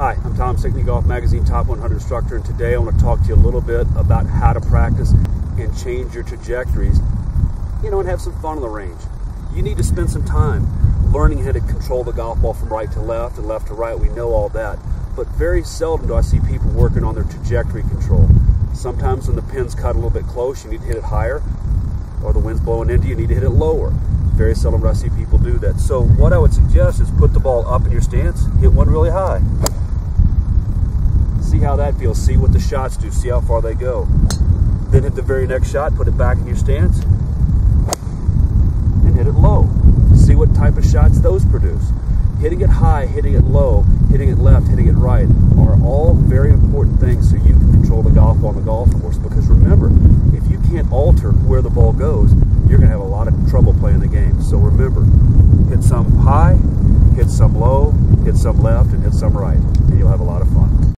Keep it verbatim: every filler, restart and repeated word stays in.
Hi, I'm Tom Sickney, Golf Magazine Top one hundred Instructor, and today I want to talk to you a little bit about how to practice and change your trajectories, you know, and have some fun on the range. You need to spend some time learning how to control the golf ball from right to left and left to right. We know all that, but very seldom do I see people working on their trajectory control. Sometimes when the pin's cut a little bit close, you need to hit it higher, or the wind's blowing into you, you need to hit it lower. Very seldom do I see people do that. So what I would suggest is put the ball up in your stance, hit one really high. See how that feels, see what the shots do, see how far they go. Then hit the very next shot, put it back in your stance, and hit it low. See what type of shots those produce. Hitting it high, hitting it low, hitting it left, hitting it right are all very important things so you can control the golf ball on the golf course. Because remember, if you can't alter where the ball goes, you're going to have a lot of trouble playing the game. So remember, hit some high, hit some low, hit some left, and hit some right, and you'll have a lot of fun.